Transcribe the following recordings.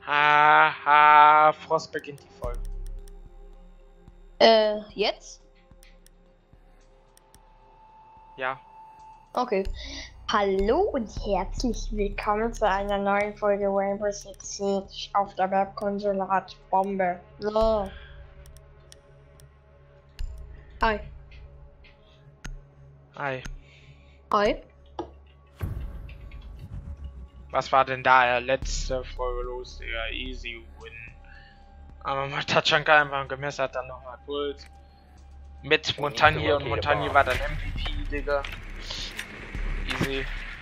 Haha, Frost beginnt die Folge. Jetzt? Ja. Okay. Hallo und herzlich willkommen zu einer neuen Folge Rainbow Six Siege auf der Webkonsole hat Bombe. So. Hi. Hi. Hi. Was war denn da letzte Folge los, Digga? Easy win. Aber Matachanka einfach gemessert, dann nochmal Puls. Mit Montagne und Montagne war dann MVP, Digga. Easy.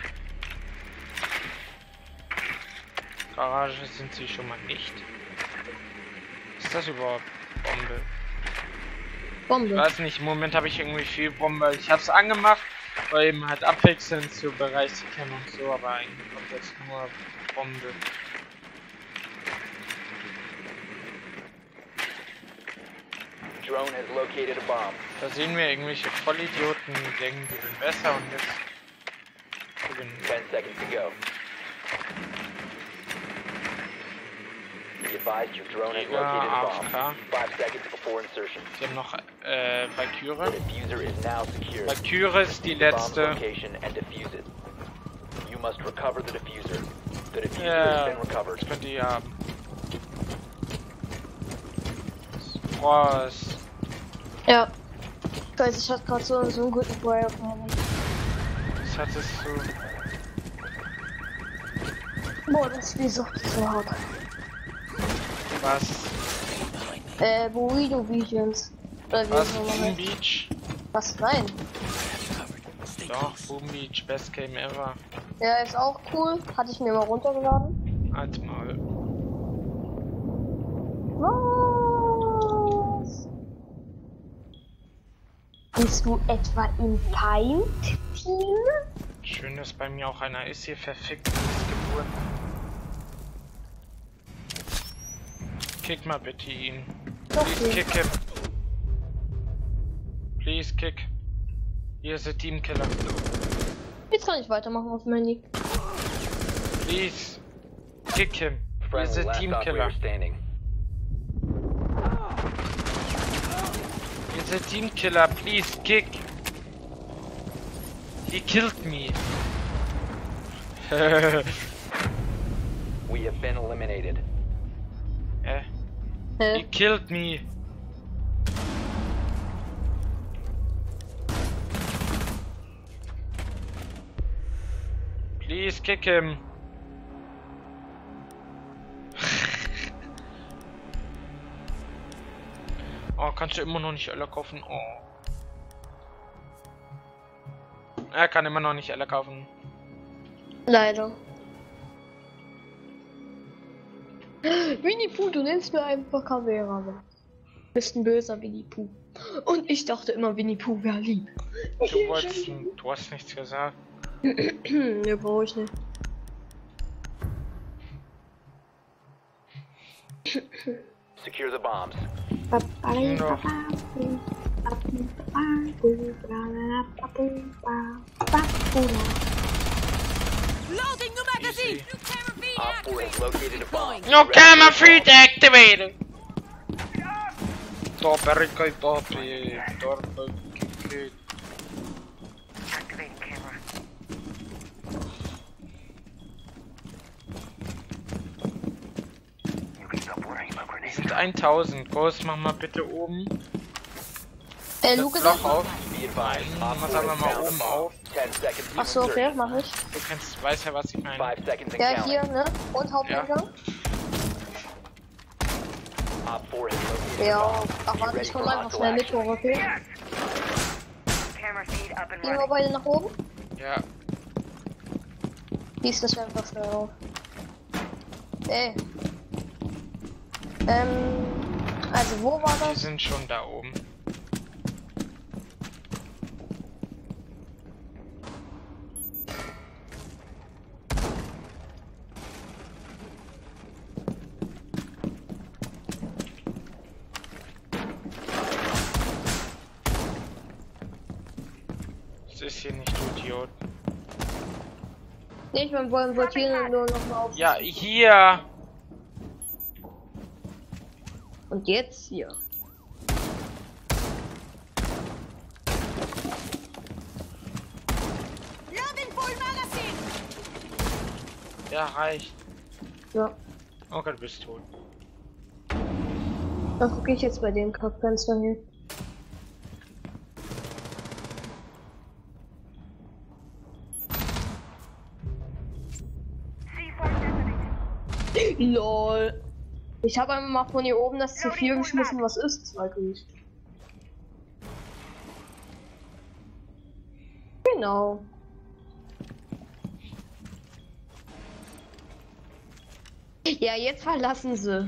Garage sind sie schon mal nicht. Ist das überhaupt Bombe? Bombe. Ich weiß nicht, im Moment habe ich irgendwie viel Bombe. Ich habe es angemacht, weil eben halt abwechselnd zu Bereich zu kennen und so, aber eigentlich kommt jetzt nur Bombe. Drone has located a bomb. Da sehen wir irgendwelche Vollidioten, die denken, die sind besser und jetzt gewinnen. 10 seconds to go. Be advised your drone has located a bomb. AFK. 5 seconds before insertion. Sie haben noch Valkyrie. The diffuser is now secured. Valkyrie ist die The bomb's letzte. location and defuse it. You must recover the diffuser. The diffuser Ja, has been recovered. das könnt ihr haben. Frost. Ja. Ich weiß, ich hatte gerade so einen guten Feuer auf meinem. Was hattest du? Boah, das Spiel ist auch so hart. Was? Burrito Visions. Oder wie Was? auch immer Boom heißt. Beach? Was? Nein. Doch, Boom Beach, best game ever. Ja, ist auch cool. Hatte ich mir mal runtergeladen. Halt mal. Was? Bist du etwa im Paint-Team? Schön, dass bei mir auch einer ist hier verfickt geboren. Kick mal bitte ihn. Please Okay. kick him. Please kick. Hier ist der Teamkiller. Jetzt kann ich weitermachen auf dem Handy. Please kick him. Hier ist Friendly der last Teamkiller. operator standing. Hier ist der Teamkiller. Please kick. He killed me. We have been eliminated. He killed me. Please kick him. Oh, kannst du immer noch nicht Öller kaufen? Oh. Er kann immer noch nicht Öller kaufen. Leider. Winnie Pooh, du nennst mir einfach Camera. Du bist ein böser Winnie Pooh. Und ich dachte immer, Winnie Pooh wäre lieb. Du hast nichts gesagt. Ne, brauche ich nicht. Secure the bombs. Noch. Loading new magazine! Easy. New camera feed Op 4 has located a bomb. No camera feed activated. Torperico, torpi, torpi. Activating camera. You can stop worrying about Es grenades. sind 1000. Groß, mach mal bitte oben das Lukas. Loch auf. Be advised. Op Mach 4 aber has mal found oben the auf. bomb. 10 seconds to Achso, okay, insertion. mach ich. Du kennst, weißt ja, was ich meine. 5 seconds and Ja, counting. hier, ne? Und Haupteingang. Op 4 has located Ja, a bomb. ach, Be warte, ready ich for komm einfach hostile schnell mit action. hoch, okay? Camera feed up and Gehen wir running. beide nach oben? Ja, Lies das einfach schnell auf. Ey. Also wo war wir das? sind schon da oben. ist hier nicht, du Idiot. Nee, ich meine, wollen hier nur noch mal auf. Ja, hier. Und jetzt hier. Loading full magazine. Ja, reicht. Ja. Okay, du bist tot. Dann gucke ich jetzt bei dem Kackfenster hin. LOL. Ich habe einmal mal von hier oben das C4 geschmissen, was ist? Zwei gut. Genau. Ja, jetzt verlassen sie.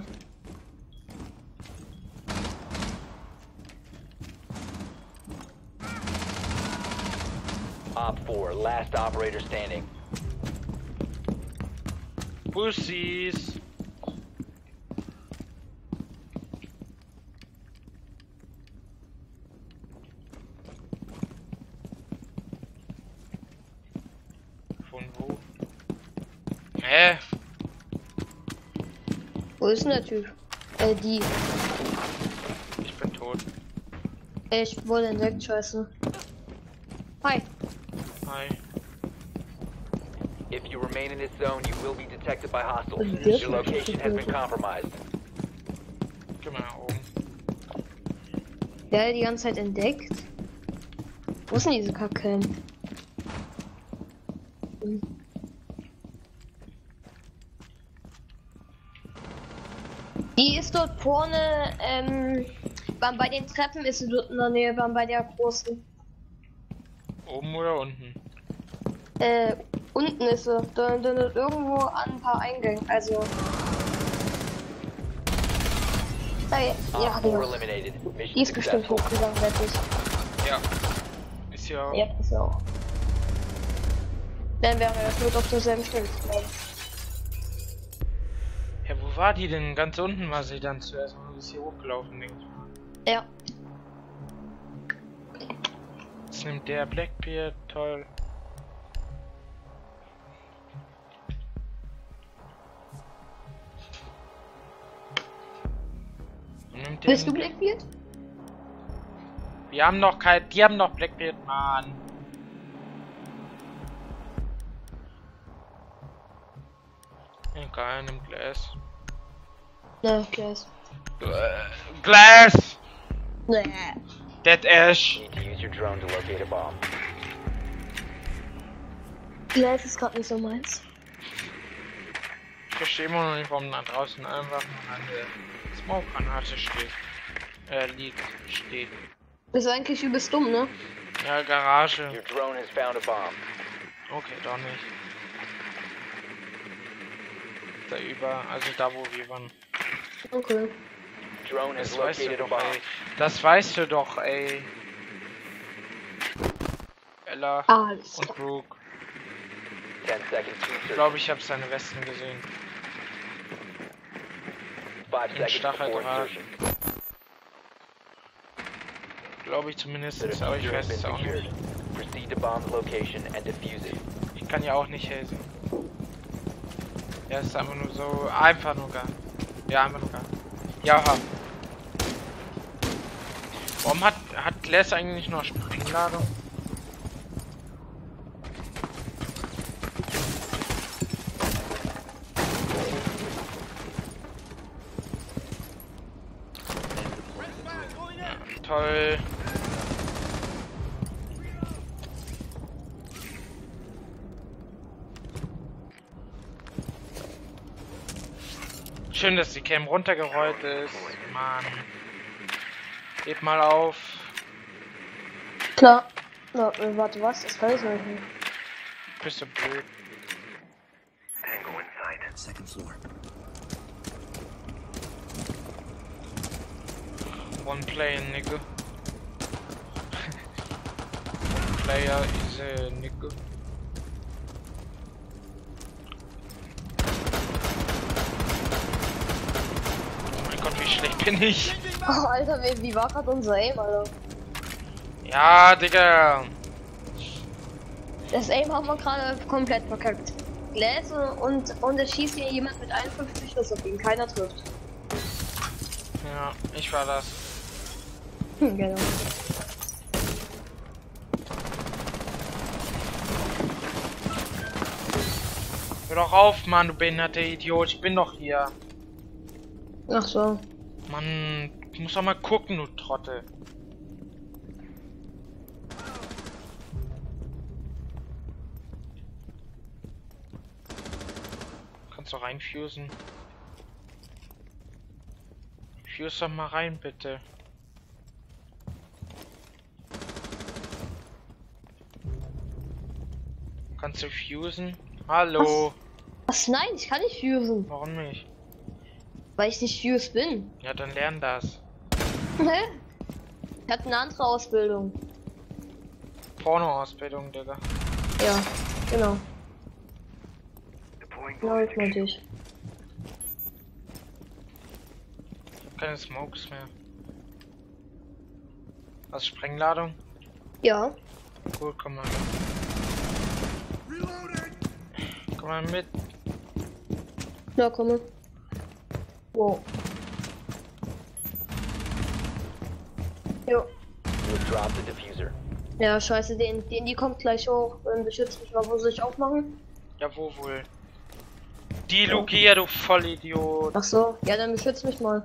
Op 4, last operator standing. Pussies. Von wo? Hä? Wo ist denn der Typ? Die. Ich bin tot. Ich wurde entdeckt, scheiße. Hi. Hi. If you remain in this zone, you will be detected by hostiles. Yes. Your location has been compromised. Geh mal nach oben. Der die ganze Zeit entdeckt. Wo ist denn diese Kacke? Die ist dort vorne, bei den Treppen ist sie dort in der Nähe, bei der großen. Oben oder unten? Unten ist sie. Da irgendwo an ein paar Eingängen, also. Da, ja, Op 4 genau. eliminated. Die Mission ist bestimmt successful. hochgegangen, wirklich. Ja. Ist ja. Ja, ist sie auch. Dann wären wir jetzt nur auf derselben Stelle. Ja, wo war die denn? Ganz unten war sie dann zuerst. Und ist hier hochgelaufen, denke ich mal. Ja. Jetzt nimmt der Blackbeard, toll. Nimmt den- Bist du Blackbeard? Wir haben noch kein. Die haben noch Blackbeard, Mann. Egal, nimm Glass. Ne, Glass. Glass! Nee. Dead Ash! Need to use your drone to locate a bomb. Glass ist gerade nicht so meins. Ich verstehe immer noch nicht, warum da draußen einfach eine Smoke-Granate steht. Steht. Ist eigentlich übelst dumm, ne? Ja, Garage. Your drone has found a bomb. Okay, doch nicht. Da über, also da wo wir waren. Okay. Drone has Das weißt du located a doch, bomb. ey. Das weißt du doch, ey. Ella Alles und klar. Brooke. 10 seconds to Ich insert. glaube, ich habe seine Westen gesehen. 5 seconds before Stacheldraht. insertion. Glaube ich zumindest, The aber ich diffuser weiß has es been auch secured. nicht. Proceed to bomb's location and defuse it. Ich kann ja auch nicht helfen. Ja, ist einfach nur so, einfach nur gar. Ja, einfach nur gar. Ja. Warum hat Glass eigentlich noch Sprengladung? Ja, toll. Schön, dass die Cam runtergerollt ist. Mann. Heb mal auf. Klar. Na, warte, was? Das kann ich nicht. Bist du blöd. Second floor. One player, nigga. One player is a nigga. Oh mein Gott, wie schlecht bin ich. Oh, Alter, wie war gerade unser Aim, Alter? Ja, Digga. Das Aim haben wir gerade komplett verkackt. Gläser und es schießt hier jemand mit 51 Schuss auf ihn. Keiner trifft. Ja, ich war das. Genau. Hör doch auf, Mann, du behinderter Idiot. Ich bin doch hier. Ach so. Mann, du musst doch mal gucken, du Trottel. Kannst du reinfusen? Fuse doch mal rein, bitte. Kannst du fusen? Hallo? Was? Nein, ich kann nicht fusen. Warum nicht? Weil ich nicht fuse bin. Ja, dann lern das. Ich hatte eine andere Ausbildung. Porno-Ausbildung, Digga. Ja, genau. Ja, das meinte ich. Keine Smokes mehr. Was, Sprengladung? Ja. Gut, komm mal. Komm mal mit. Ja, komme. Wow. Jo. You have dropped the diffuser. Ja, scheiße, die kommt gleich hoch. Beschützt mich mal, wo soll ich aufmachen? Ja, wo wohl? Die Lugia, du Vollidiot. Ach so, ja, dann beschützt mich mal.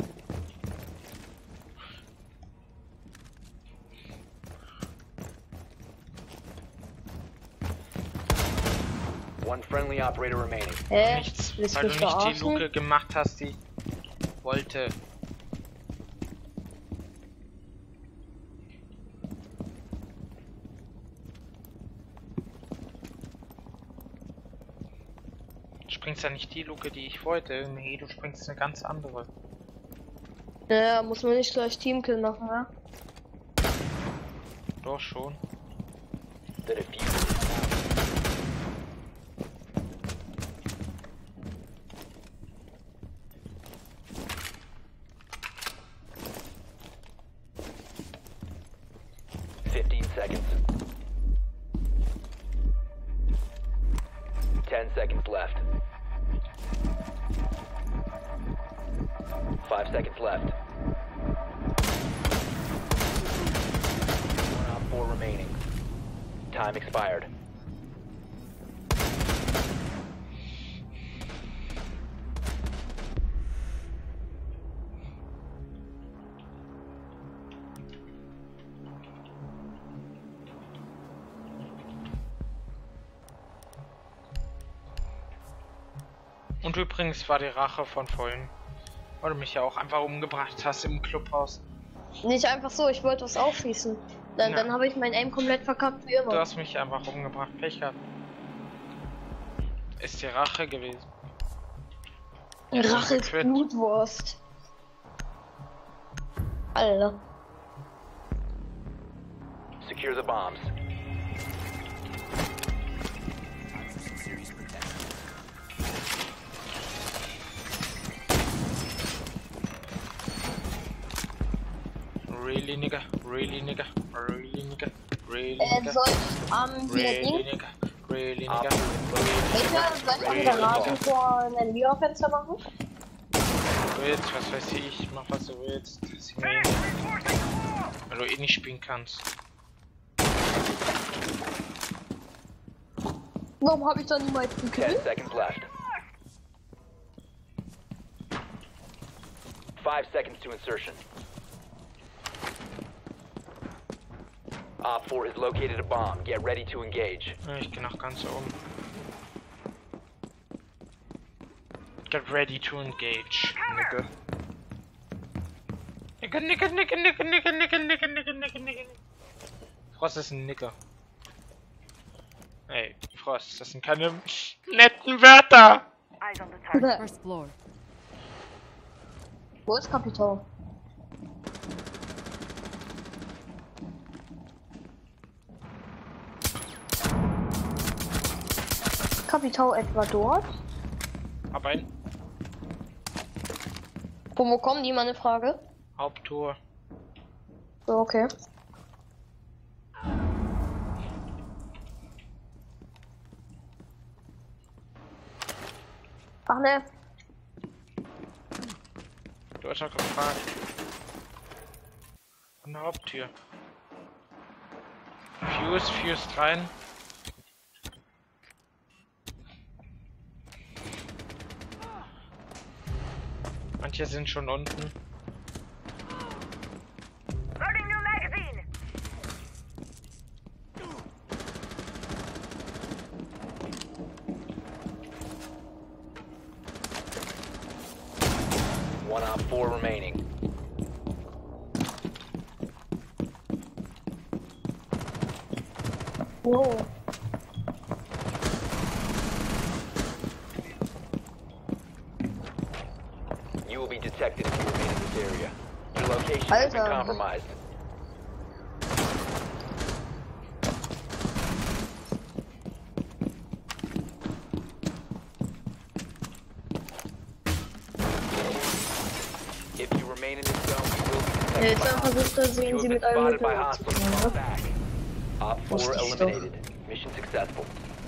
One friendly operator remaining. Nichts, willst weil du mich nicht die verarschen? Luke gemacht hast, die wollte. Du springst ja nicht die Luke, die ich wollte. Nee, du springst eine ganz andere. Ja, muss man nicht gleich Teamkill machen, ne? Doch schon. The diffuser. 15 seconds. 10 seconds left. 5 seconds left. 1 op 4 remaining. Time expired. Und übrigens war die Rache von vorhin, weil du mich ja auch einfach umgebracht hast im Clubhaus. Nicht einfach so, ich wollte was aufschießen. Dann, Ja. dann habe ich mein Aim komplett verkackt wie Du immer. hast mich einfach umgebracht, Pech gehabt. Ist die Rache gewesen. Rache ist Quit. Blutwurst. Alter. Secure the bombs. Really nigga, really nigga, really nigga, really nigga, Soll ich wieder really Ding? nigga, really Op nigga. 4 is located. Soll ich mal wieder Rasen vor ein Liafenster machen? Du willst, was weiß ich, mach was du willst. Das ist mir egal. Weil du eh nicht spielen kannst. Warum habe ich dann die meisten 10 Kill? seconds left. 5 seconds to insertion. Op 4 has located a bomb. Get ready to engage. Ja, ich geh nach ganz oben. Get ready to engage, nigga. Nigga, nigga, nigga, nigga, nigga, nigga, nigga, nigga, nigga, nigga. Frost ist ein Nigger. Ey, Frost, das sind keine netten Wörter. First floor. Wo ist Kapital? Kapital etwa dort? Aber ein Von wo kommen die, meine Frage? Haupttor. So, okay. Ach ne. Du hast doch gefragt. An der Haupttür. Fuse rein. Manche sind schon unten. Loading new magazine. One op 4 remaining. Oh. You will be detected if you remain in this area. Your location has been Alter. compromised. If you remain in this zone, you will be Jetzt detected by versucht er, sehen You sie have mit been einem spotted by Mittel hostiles. zu Fall tun. back. Op 4 Wusste ich doch. eliminated. Mission successful.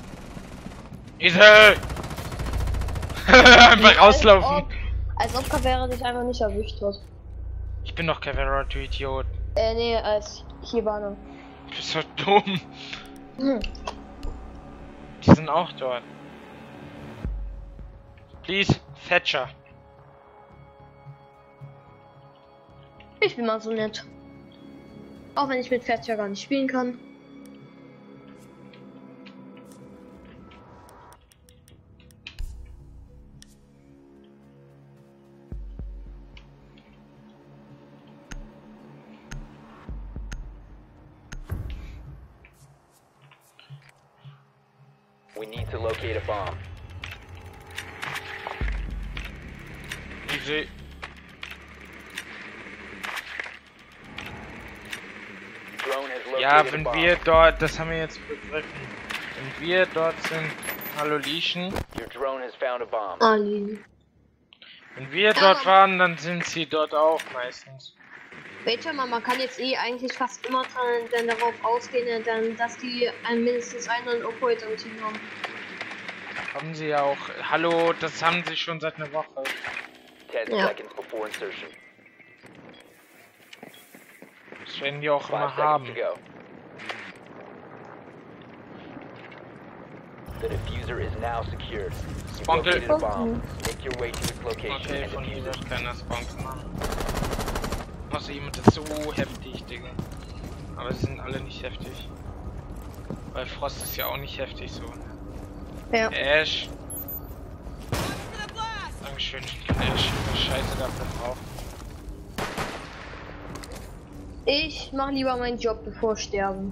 Isel! Einfach rauslaufen. Als ob Cavera dich einfach nicht erwischt hat. Ich bin doch Cavera, du Idiot. Nee, als Hibana. Du bist so dumm. Hm. Die sind auch dort. Please, Thatcher. Ich bin mal so nett. Auch wenn ich mit Thatcher gar nicht spielen kann. We need to locate a bomb. Easy. Drone has located Ja, a wenn bomb. wir dort, das haben wir jetzt begriffen. Wenn wir dort sind, hallo Lieschen. Your drone has found a bomb. Ali. Wenn wir dort waren, dann sind sie dort auch meistens. Welcher man kann jetzt eigentlich fast immer dann darauf ausgehen, dann, dass die mindestens einen Operator im Team haben. Haben sie ja auch. Hallo, das haben sie schon seit einer Woche. 10 Ja. seconds before insertion. Das werden die auch 5 immer seconds to haben. go. The diffuser is now secured. You've Sponkel. located a bomb. Make your way to its location Okay, and von hier defuse it. wird keiner Spawn machen. Außer jemand ist so heftig, Digga. Aber sie sind alle nicht heftig. Weil Frost ist ja auch nicht heftig so. Ja. Ash. Dankeschön, Ash. Scheiße dafür drauf. Ich mache lieber meinen Job, bevor ich sterbe.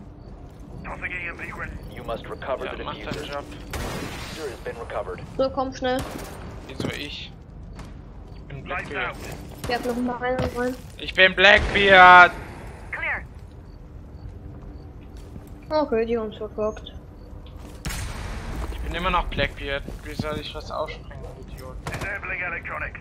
You must recover Ja, the mach deinen diffuser. Job. The diffuser has been recovered. So, komm schnell. Wieso ich? Ich bin Blackbeard. Ich hab noch mal rein. Ich bin Blackbeard! Clear. Okay, die haben es verkackt. Ich bin immer noch Blackbeard. Wie soll ich was ausspringen, Idiot? Disabling electronics.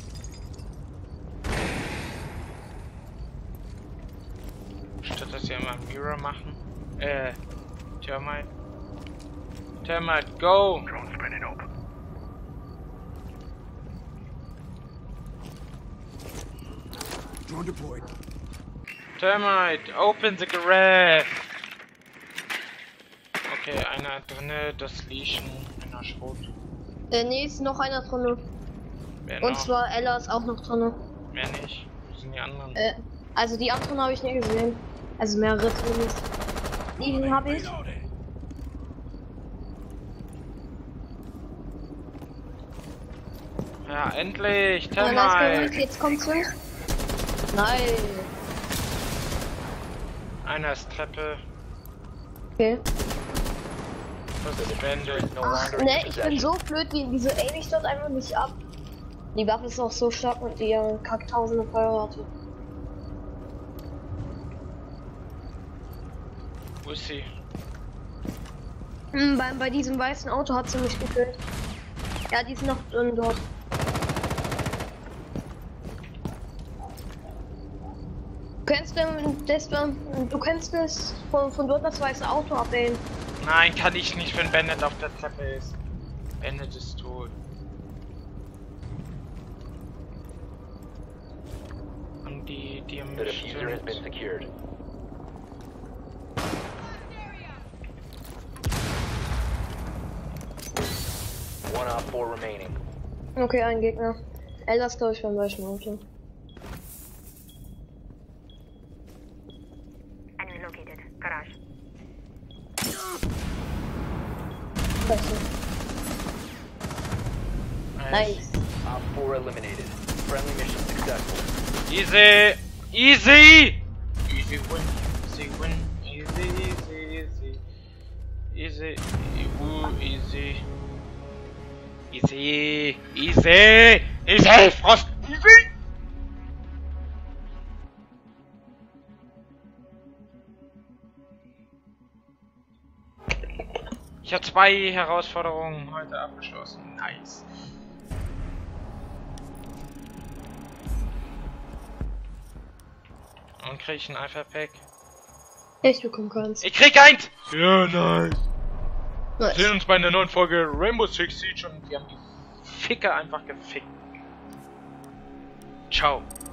Statt dass sie immer Mirror machen. Termite. Termite, go! Drone spinning up. Drone deployed. Termite, open the garage! Okay, einer drinne, das Lieschen, einer Schrot. Nee, ist noch einer drin. Wer Und noch? zwar Ella ist auch noch drin. Mehr nicht. Wo sind die anderen? Also die anderen habe ich nie gesehen. Also mehrere zumindest. Die habe ich. Ja, endlich! Ja, nice, Termite! jetzt kommt's hin. Nein. Einer ist Treppe. Okay. Das ist Bandit. No Ach, longer in ne, your ich bin possession. so blöd, wieso aim ich dort einfach nicht ab? Die Waffe ist auch so stark und die kacktausende Feuerrate. Wo ist sie? Bei diesem weißen Auto hat sie mich gekillt. Ja, die ist noch drin dort. Du kennst es von dort das weiße Auto abwählen. Nein, kann ich nicht, wenn Bandit auf der Treppe ist. Bandit ist tot. Medium The diffuser has been bestimmt. secured. One op 4 remaining. Okay, ein Gegner. Das glaube ich beim gleichen Auto. Enemy located. Garage. Scheiße. Nice. Op 4 eliminated. Friendly mission successful. Easy! Easy! Easy win, easy win, easy, easy, easy. Easy, easy. Easy, easy, easy, Frost, easy! Ich habe 2 Herausforderungen heute abgeschlossen. Nice. Und krieg ich ein Alpha-Pack? Ich bekomme keins. Ich krieg eins! Ja, nice. Wir Nice. sehen uns bei einer neuen Folge Rainbow Six Siege und wir haben die Ficker einfach gefickt. Ciao.